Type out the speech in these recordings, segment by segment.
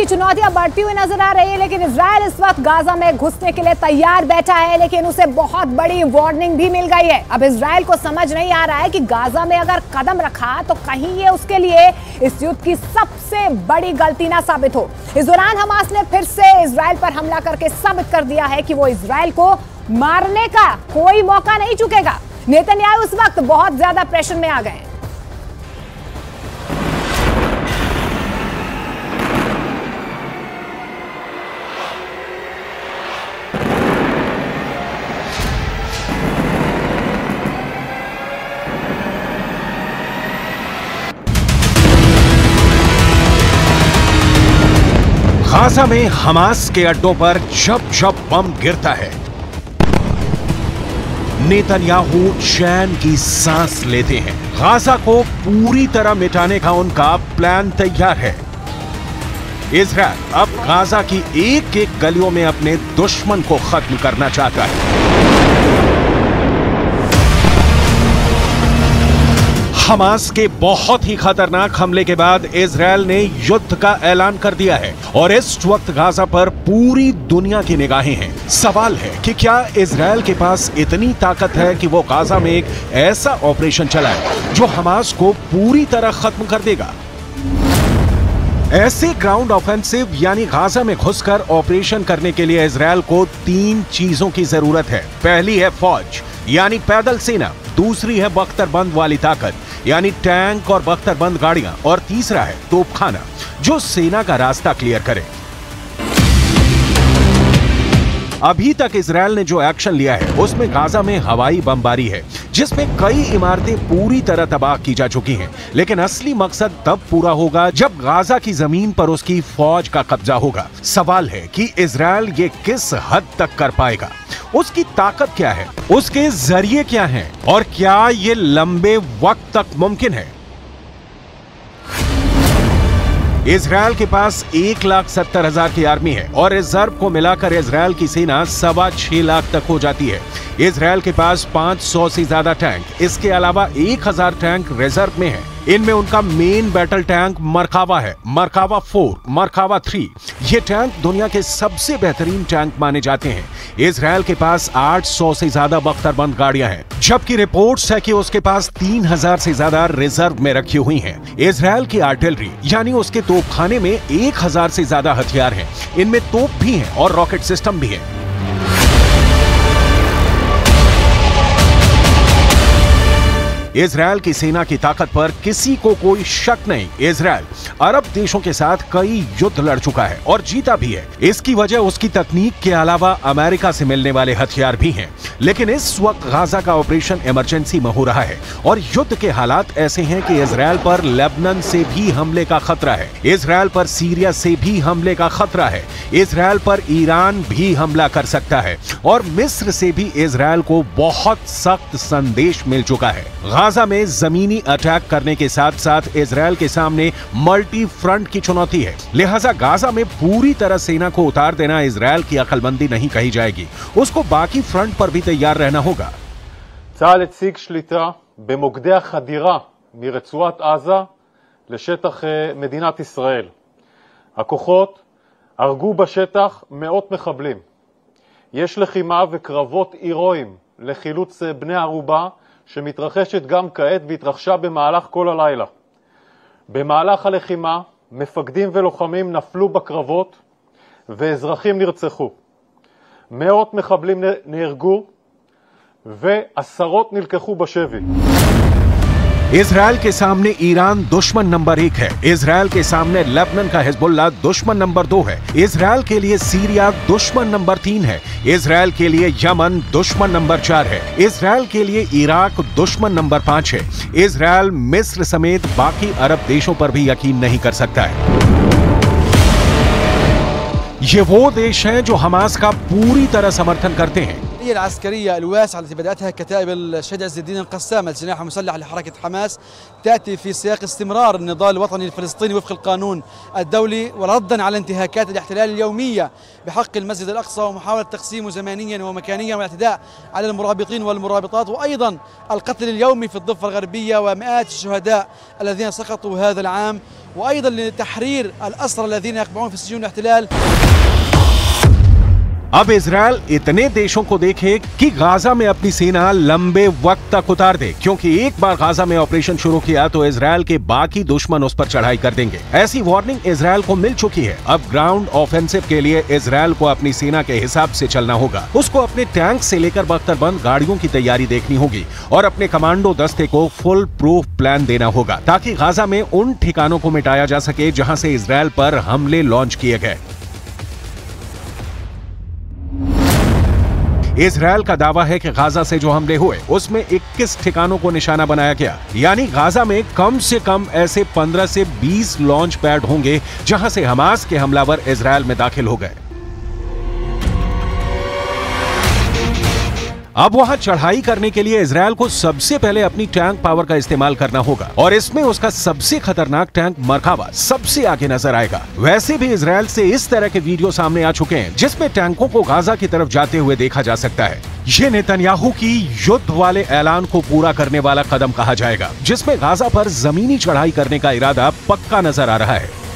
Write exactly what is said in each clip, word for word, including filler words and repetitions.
चुनौतियां बढ़ती हुई नजर आ रही है, लेकिन इजराइल इस वक्त गाजा में घुसने के लिए तैयार बैठा है, लेकिन उसे बहुत बड़ी वार्निंग भी मिल गई है। अब इजराइल को समझ नहीं आ रहा है कि गाजा में अगर कदम रखा तो कहीं ये उसके लिए इस युद्ध की सबसे बड़ी गलती ना साबित हो। इस दौरान हमास ने फिर से इजराइल पर हमला करके साबित कर दिया है कि वो इजराइल को मारने का कोई मौका नहीं चुकेगा। नेतन्याहू इस वक्त बहुत ज्यादा प्रेशर में आ गए हैं। गाजा में हमास के अड्डों पर जब जब बम गिरता है, नेतन्याहू चैन की सांस लेते हैं। गाजा को पूरी तरह मिटाने का उनका प्लान तैयार है। इजराइल अब गाजा की एक एक गलियों में अपने दुश्मन को खत्म करना चाहता है। हमास के बहुत ही खतरनाक हमले के बाद इजराइल ने युद्ध का ऐलान कर दिया है और इस वक्त गाजा पर पूरी दुनिया की निगाहें हैं। सवाल है कि क्या इजराइल के पास इतनी ताकत है कि वो गाजा में एक ऐसा ऑपरेशन चलाए जो हमास को पूरी तरह खत्म कर देगा। ऐसे ग्राउंड ऑफेंसिव यानी गाजा में घुसकर ऑपरेशन करने के लिए इजराइल को तीन चीजों की जरूरत है। पहली है फौज यानी पैदल सेना, दूसरी है बख्तरबंद वाली ताकत यानी टैंक और बख्तरबंद गाड़ियां, और तीसरा है तोपखाना जो सेना का रास्ता क्लियर करे। अभी तक इजराइल ने जो एक्शन लिया है उसमें गाजा में हवाई बमबारी है, जिसमें कई इमारतें पूरी तरह तबाह की जा चुकी हैं। लेकिन असली मकसद तब पूरा होगा जब गाजा की जमीन पर उसकी फौज का कब्जा होगा। सवाल है कि इजराइल ये किस हद तक कर पाएगा, उसकी ताकत क्या है, उसके जरिए क्या हैं, और क्या ये लंबे वक्त तक मुमकिन है। इजराइल के पास एक लाख सत्तर हजार की आर्मी है और रिजर्व को मिलाकर इजराइल की सेना सवा छह लाख तक हो जाती है। इजराइल के पास पांच सौ से ज्यादा टैंक, इसके अलावा एक हजार टैंक रिजर्व में है। इनमें उनका मेन बैटल टैंक मरकावा है, मरकावा फोर, मरकावा थ्री। ये टैंक दुनिया के सबसे बेहतरीन टैंक माने जाते हैं। इजराइल के पास आठ सौ से ज्यादा बख्तरबंद गाड़ियां हैं, जबकि रिपोर्ट्स है कि उसके पास तीन हजार से ज्यादा रिजर्व में रखी हुई हैं। इजराइल की आर्टिलरी यानी उसके तोपखाने में एक हजार से ज्यादा हथियार हैं। इनमें तोप भी हैं और रॉकेट सिस्टम भी है। इजराइल की सेना की ताकत पर किसी को कोई शक नहीं। इजराइल अरब देशों के साथ कई युद्ध लड़ चुका है और जीता भी है। इसकी वजह उसकी तकनीक के अलावा अमेरिका से मिलने वाले हथियार भी हैं। लेकिन इस वक्त गाजा का ऑपरेशन इमरजेंसी में हो रहा है और युद्ध के हालात ऐसे हैं कि इजराइल पर लेबनान से भी हमले का खतरा है, इजराइल पर सीरिया से भी हमले का खतरा है, इजराइल पर ईरान भी हमला कर सकता है और मिस्र से भी इजराइल को बहुत सख्त संदेश मिल चुका है। गाजा में जमीनी अटैक करने के साथ साथ इजराइल के सामने मल्टी फ्रंट की चुनौती है। लिहाजा गाजा में पूरी तरह सेना को उतार देना इजराइल की अकलमंदी नहीं कही जाएगी, उसको बाकी फ्रंट पर भी तैयार रहना होगा। צה"ל הציג שליטה במוקדי החדירה מרצועת עזה לשטח מדינת ישראל. הכוחות הרגו בשטח מאות מחבלים. יש לחימה וקרבות הירואיים לחילוץ בני ערובה שמתרחשת גם כעת והתרחשה במהלך כל הלילה. במהלך הלחימה מפקדים ולוחמים נפלו בקרבות ואזרחים נרצחו. מאות מחבלים נהרגו ועשרות נלקחו בשבי. इजराइल के सामने ईरान दुश्मन नंबर एक है, इजराइल के सामने लेबनान का हिजबुल्लाह दुश्मन नंबर दो है, इजराइल के लिए सीरिया दुश्मन नंबर तीन है, इजराइल के लिए यमन दुश्मन नंबर चार है, इजराइल के लिए इराक दुश्मन नंबर पांच है। इजराइल मिस्र समेत बाकी अरब देशों पर भी यकीन नहीं कर सकता है। ये वो देश हैं जो हमास का पूरी तरह समर्थन करते हैं। العملية العسكرية الواسعة التي بدأتها كتائب الشهيد عز الدين القسام الجناح المسلح لحركة حماس تأتي في سياق استمرار النضال الوطني الفلسطيني وفق القانون الدولي، وردا على انتهاكات الاحتلال اليومية بحق المسجد الأقصى ومحاولة تقسيمه زمانيا ومكانيا والاعتداء على المرابطين والمرابطات، وأيضا القتل اليومي في الضفة الغربية ومئات الشهداء الذين سقطوا هذا العام، وأيضا لتحرير الأسرى الذين يقبعون في سجون الاحتلال। अब इजरायल इतने देशों को देखे कि गाजा में अपनी सेना लंबे वक्त तक उतार दे, क्योंकि एक बार गाजा में ऑपरेशन शुरू किया तो इजरायल के बाकी दुश्मन उस पर चढ़ाई कर देंगे। ऐसी वार्निंग इजरायल को मिल चुकी है। अब ग्राउंड ऑफेंसिव के लिए इजरायल को अपनी सेना के हिसाब से चलना होगा। उसको अपने टैंक से लेकर बख्तरबंद गाड़ियों की तैयारी देखनी होगी और अपने कमांडो दस्ते को फुल प्रूफ प्लान देना होगा, ताकि गाजा में उन ठिकानों को मिटाया जा सके जहां से इजरायल पर हमले लॉन्च किए गए। इजरायल का दावा है कि गाजा से जो हमले हुए उसमें इक्कीस ठिकानों को निशाना बनाया गया, यानी गाजा में कम से कम ऐसे पंद्रह से बीस लॉन्च पैड होंगे जहां से हमास के हमलावर इजरायल में दाखिल हो गए। अब वहां चढ़ाई करने के लिए इजरायल को सबसे पहले अपनी टैंक पावर का इस्तेमाल करना होगा और इसमें उसका सबसे खतरनाक टैंक मरकावा सबसे आगे नजर आएगा। वैसे भी इजरायल से इस तरह के वीडियो सामने आ चुके हैं जिसमें टैंकों को गाजा की तरफ जाते हुए देखा जा सकता है। ये नेतन्याहू की युद्ध वाले ऐलान को पूरा करने वाला कदम कहा जाएगा, जिसमें गाजा पर जमीनी चढ़ाई करने का इरादा पक्का नजर आ रहा है।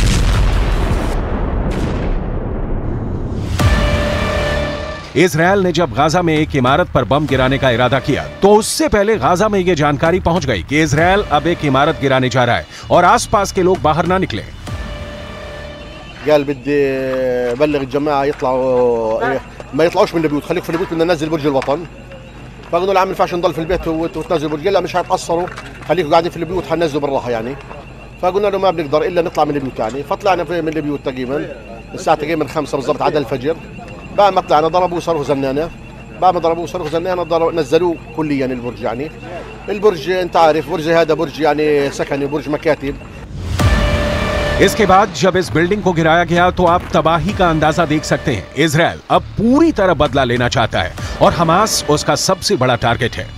इजरायल ने जब गाजा में एक इमारत पर बम गिराने का इरादा किया तो उससे पहले गाजा में यह जानकारी पहुंच गई कि इजरायल अब एक इमारत गिराने जा रहा है और आसपास के लोग बाहर ना निकले। قال بدي بلغ الجماعه يطلعوا ما يطلعوش من البيوت، خليك في البيوت بدنا ننزل برج الوطن. فقالوا له عم ما ينفعش نضل في البيت وتنزل برج، لا مش هتقصروا، خليكم قاعدين في البيوت حننزلوا بالراحه يعني. فقلنا له ما بنقدر الا نطلع من البيوت يعني. فطلعنا من البيوت تقريبا الساعه تقريبا خمسة بالضبط عدا الفجر. بعد ما طلعنا ضربوا صاروخ زنانه، بعد ما ضربوا صاروخ زنانه نزلوه كليا البرج يعني. البرج انت عارف برج هذا برج يعني سكني برج مكاتب। इसके बाद जब इस बिल्डिंग को गिराया गया तो आप तबाही का अंदाजा देख सकते हैं। इजरायल अब पूरी तरह बदला लेना चाहता है और हमास उसका सबसे बड़ा टारगेट है।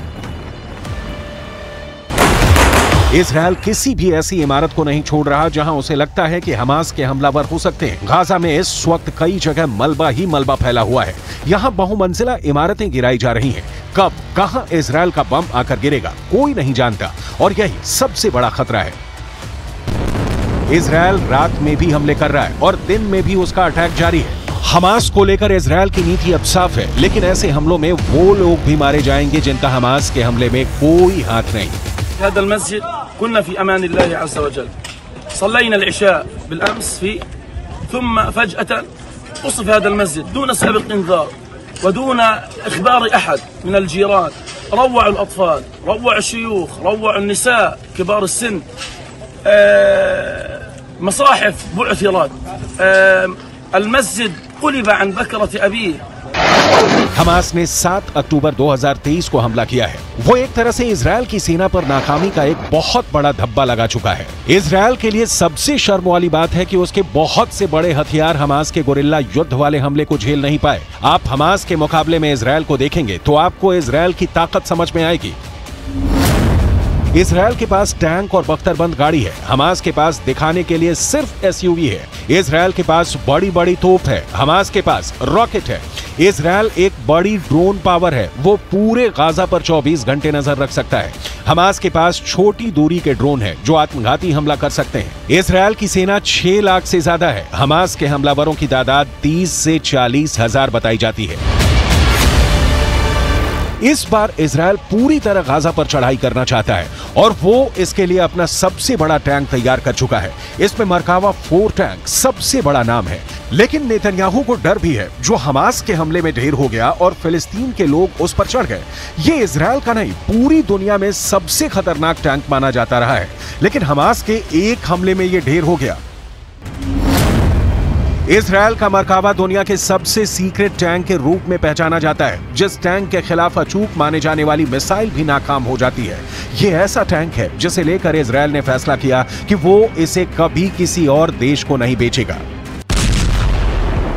इजरायल किसी भी ऐसी इमारत को नहीं छोड़ रहा जहां उसे लगता है कि हमास के हमलावर हो सकते हैं। गाजा में इस वक्त कई जगह मलबा ही मलबा फैला हुआ है। यहां बहुमंजिला इमारतें गिराई जा रही हैं। कब कहां इजरायल का बम आकर गिरेगा कोई नहीं जानता और यही सबसे बड़ा खतरा है। इजरायल रात में भी हमले कर रहा है और दिन में भी उसका अटैक जारी है। हमास को लेकर इजरायल की नीति अब साफ है, लेकिन ऐसे हमलों में वो लोग भी मारे जाएंगे जिनका हमास के हमले में कोई हाथ नहीं। هذا المسجد كنا في أمان الله عز وجل، صلينا العشاء بالأمس فيه، ثم فجأة قصف هذا المسجد دون سابق إنذار ودون إخبار أحد من الجيران. روعوا الأطفال، روعوا الشيوخ، روعوا النساء كبار السن، مصاحف بعثرت، المسجد قلب عن بكرة أبيه। हमास ने सात अक्टूबर दो हज़ार तेईस को हमला किया है। वो एक तरह से इजरायल की सेना पर नाकामी का एक बहुत बड़ा धब्बा लगा चुका है। इजरायल के लिए सबसे शर्म वाली बात है कि उसके बहुत से बड़े हथियार हमास के गोरिल्ला युद्ध वाले हमले को झेल नहीं पाए। आप हमास के मुकाबले में इजरायल को देखेंगे तो आपको इजरायल की ताकत समझ में आएगी। इजरायल के पास टैंक और बख्तरबंद गाड़ी है, हमास के पास दिखाने के लिए सिर्फ एसयूवी है। इजरायल के पास बड़ी बड़ी तोप है, हमास के पास रॉकेट है। इजरायल एक बड़ी ड्रोन पावर है, वो पूरे गाजा पर चौबीस घंटे नजर रख सकता है। हमास के पास छोटी दूरी के ड्रोन है जो आत्मघाती हमला कर सकते हैं। इजरायल की सेना छह लाख से ज्यादा है, हमास के हमलावरों की तादाद तीस से चालीस हजार बताई जाती है। इस बार इजरायल पूरी तरह गाजा पर चढ़ाई करना चाहता है और वो इसके लिए अपना सबसे बड़ा टैंक तैयार कर चुका है। इसमें मरकावा फोर टैंक सबसे बड़ा नाम है, लेकिन नेतन्याहू को डर भी है जो हमास के हमले में ढेर हो गया और फिलिस्तीन के लोग उस पर चढ़ गए। ये इजरायल का नहीं, पूरी दुनिया में सबसे खतरनाक टैंक माना जाता रहा है, लेकिन हमास के एक हमले में ये ढेर हो गया। इजरायल का मरकावा दुनिया के सबसे सीक्रेट टैंक के रूप में पहचाना जाता है, जिस टैंक के खिलाफ अचूक माने जाने वाली मिसाइल भी नाकाम हो जाती है। ये ऐसा टैंक है जिसे लेकर इजरायल ने फैसला किया कि वो इसे कभी किसी और देश को नहीं बेचेगा।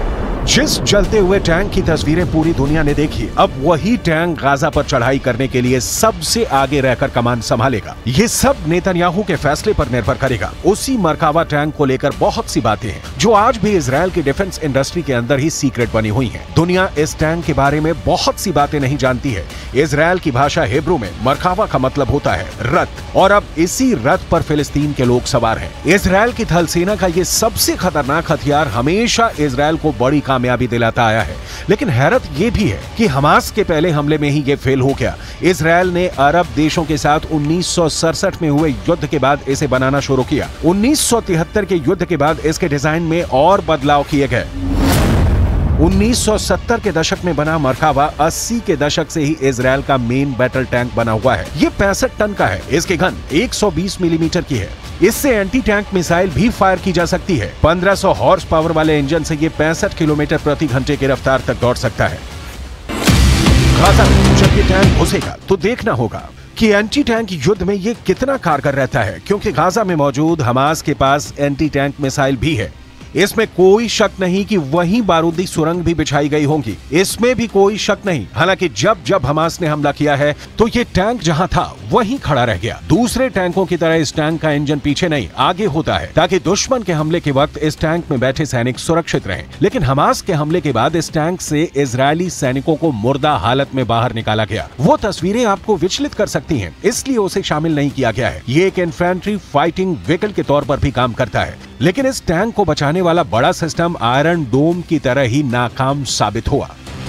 जिस जलते हुए टैंक की तस्वीरें पूरी दुनिया ने देखी, अब वही टैंक गाजा पर चढ़ाई करने के लिए सबसे आगे रहकर कमान संभालेगा। ये सब नेतन्याहू के फैसले पर निर्भर करेगा। उसी मरकावा टैंक को लेकर बहुत सी बातें हैं जो आज भी इजरायल की डिफेंस इंडस्ट्री के अंदर ही सीक्रेट बनी हुई हैं। दुनिया इस टैंक के बारे में बहुत सी बातें नहीं जानती है। इजरायल की भाषा हिब्रू में मरकावा का मतलब होता है रथ, और अब इसी रथ पर फिलिस्तीन के लोग सवार हैं। इजरायल की थल सेना का ये सबसे खतरनाक हथियार हमेशा इजरायल को बड़ी कामयाबी दिलाता आया है। लेकिन हैरत यह भी है कि हमास के पहले हमले में ही ये फेल हो गया। इजरायल ने अरब देशों के साथ उन्नीस सौ सड़सठ में हुए युद्ध के बाद इसे बनाना शुरू किया। उन्नीस सौ तिहत्तर के युद्ध के बाद इसके डिजाइन में और बदलाव किए गए। उन्नीस सौ सत्तर के दशक में बना मरकावा अस्सी के दशक से ही इजरायल का मेन बैटल टैंक बना हुआ है। ये पैंसठ टन का है। इसकी गन एक सौ बीस मिलीमीटर की है। इससे एंटी टैंक मिसाइल भी फायर की जा सकती है। पंद्रह सौ हॉर्स पावर वाले इंजन से ये पैंसठ किलोमीटर प्रति घंटे की रफ्तार तक दौड़ सकता है। गाजा में जब ये टैंक घुसेगा तो देखना होगा कि एंटी टैंक युद्ध में ये कितना कारगर रहता है, क्योंकि गाजा में मौजूद हमास के पास एंटी टैंक मिसाइल भी है। इसमें कोई शक नहीं कि वहीं बारूदी सुरंग भी बिछाई गई होंगी, इसमें भी कोई शक नहीं। हालांकि जब जब हमास ने हमला किया है तो ये टैंक जहां था वहीं खड़ा रह गया। दूसरे टैंकों की तरह इस टैंक का इंजन पीछे नहीं आगे होता है, ताकि दुश्मन के हमले के वक्त इस टैंक में बैठे सैनिक सुरक्षित रहें। लेकिन हमास के हमले के बाद इस टैंक से इजरायली सैनिकों को मुर्दा हालत में बाहर निकाला गया। वो तस्वीरें आपको विचलित कर सकती हैं, इसलिए उसे शामिल नहीं किया गया है। ये एक इन्फेंट्री फाइटिंग व्हीकल के तौर पर भी काम करता है, लेकिन इस टैंक को बचाने वाला बड़ा सिस्टम आयरन डोम की तरह ही नाकाम साबित हुआ।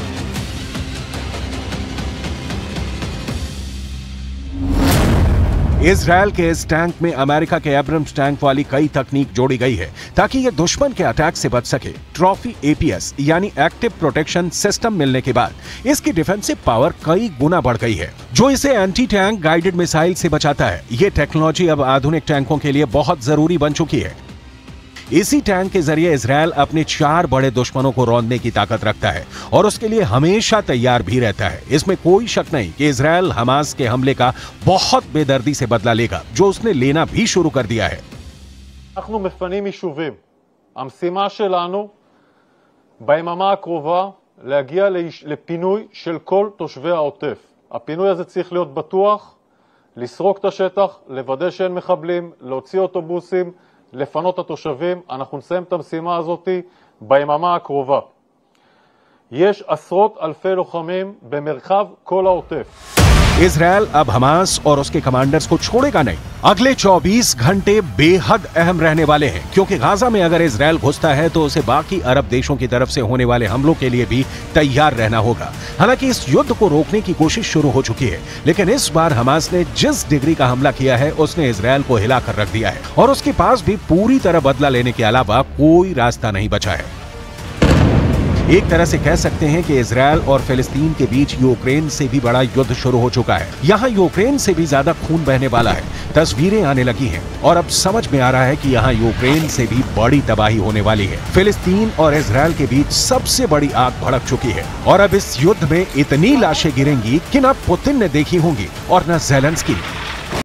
इजरायल के इस टैंक में अमेरिका के एब्रम्स टैंक वाली कई तकनीक जोड़ी गई है ताकि यह दुश्मन के अटैक से बच सके। ट्रॉफी एपीएस यानी एक्टिव प्रोटेक्शन सिस्टम मिलने के बाद इसकी डिफेंसिव पावर कई गुना बढ़ गई है, जो इसे एंटी टैंक गाइडेड मिसाइल से बचाता है। यह टेक्नोलॉजी अब आधुनिक टैंकों के लिए बहुत जरूरी बन चुकी है। इसी टैंक के जरिए इजरायल अपने चार बड़े दुश्मनों को रौंदने की ताकत रखता है और उसके लिए हमेशा तैयार भी रहता है। इसमें कोई शक नहीं कि इजरायल हमास के हमले का बहुत बेदर्दी से बदला लेगा, जो उसने लेना भी शुरू कर दिया है। אנחנו מפנים יישובים. המשימה שלנו ביממה הקרובה להגיע לפינוי של כל תושבי העוטף. הפינוי הזה צריך להיות בטוח, לסרוק את השטח, לוודא שאין מחבלים, להוציא אוטובוסים, לפנות את התושבים. אנחנו נסיים את המשימה הזאת ביממה הקרובה. יש עשרות אלפי לוחמים במרחב כל העוטף. इजरायल अब हमास और उसके कमांडर्स को छोड़ेगा नहीं। अगले चौबीस घंटे बेहद अहम रहने वाले हैं, क्योंकि गाजा में अगर इजरायल घुसता है तो उसे बाकी अरब देशों की तरफ से होने वाले हमलों के लिए भी तैयार रहना होगा। हालांकि इस युद्ध को रोकने की कोशिश शुरू हो चुकी है, लेकिन इस बार हमास ने जिस डिग्री का हमला किया है उसने इजरायल को हिलाकर रख दिया है और उसके पास भी पूरी तरह बदला लेने के अलावा कोई रास्ता नहीं बचा है। एक तरह से कह सकते हैं कि इजरायल और फिलिस्तीन के बीच यूक्रेन से भी बड़ा युद्ध शुरू हो चुका है। यहाँ यूक्रेन से भी ज्यादा खून बहने वाला है। तस्वीरें आने लगी हैं और अब समझ में आ रहा है कि यहाँ यूक्रेन से भी बड़ी तबाही होने वाली है। फिलिस्तीन और इजरायल के बीच सबसे बड़ी आग भड़क चुकी है और अब इस युद्ध में इतनी लाशें गिरेंगी कि न पुतिन ने देखी होंगी और न ज़ेलेंस्की।